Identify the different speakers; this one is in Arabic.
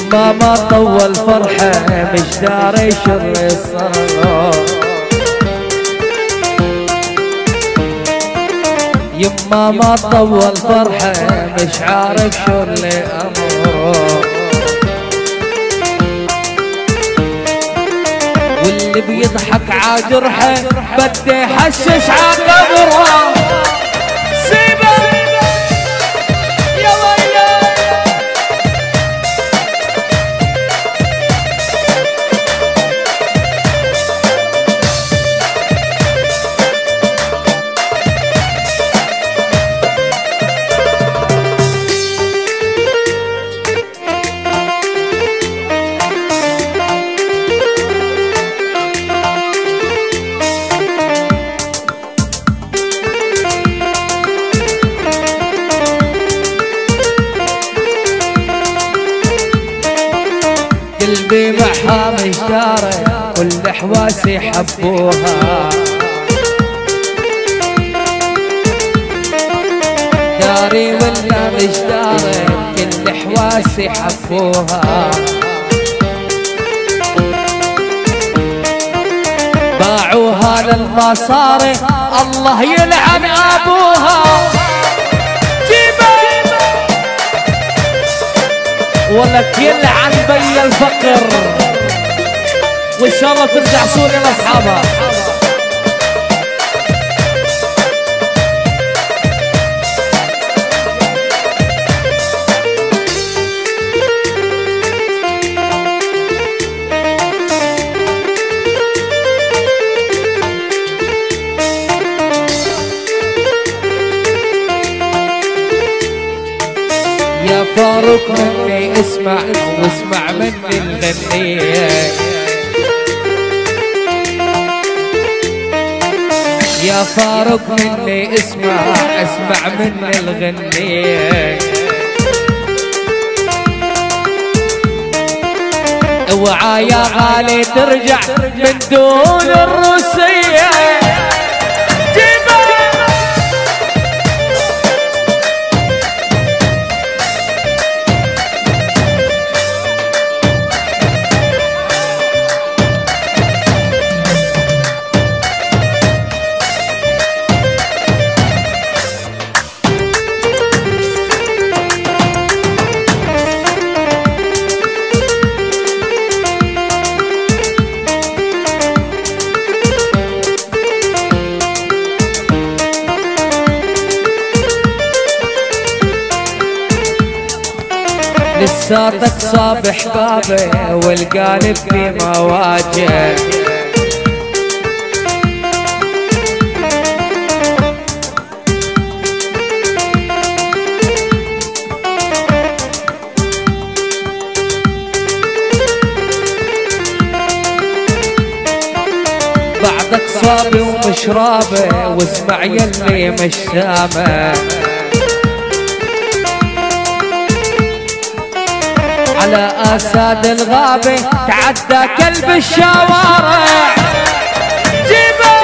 Speaker 1: يما ما طول فرحة مش داري شر صرلو، يما ما طول فرحة مش عارف شو اللي أمره، واللي بيضحك عاجرحه بده يحشش عقبره. سيبه يا ويلي قلبي معها مش داري كل حواسي حبوها، داري ولا مش داري كل حواسي حبوها، باعوها للمصاري الله يلعن ابوها. ولك يلعن بي الفقر وان شاء الله ترجع سوريا لاصحابها. يا فاروق مني اسمع واسمع مني الغنية، يا فاروق مني اسمع مني الغنية، اوعى يا غالي ترجع من دون الروسية. لساتك صاب حبابي والقالب في مواجه، بعدك صابي ومشرابي واسمع يلي مش سامع، على اساد الغابة تعدى كلب الشوارع. جيبه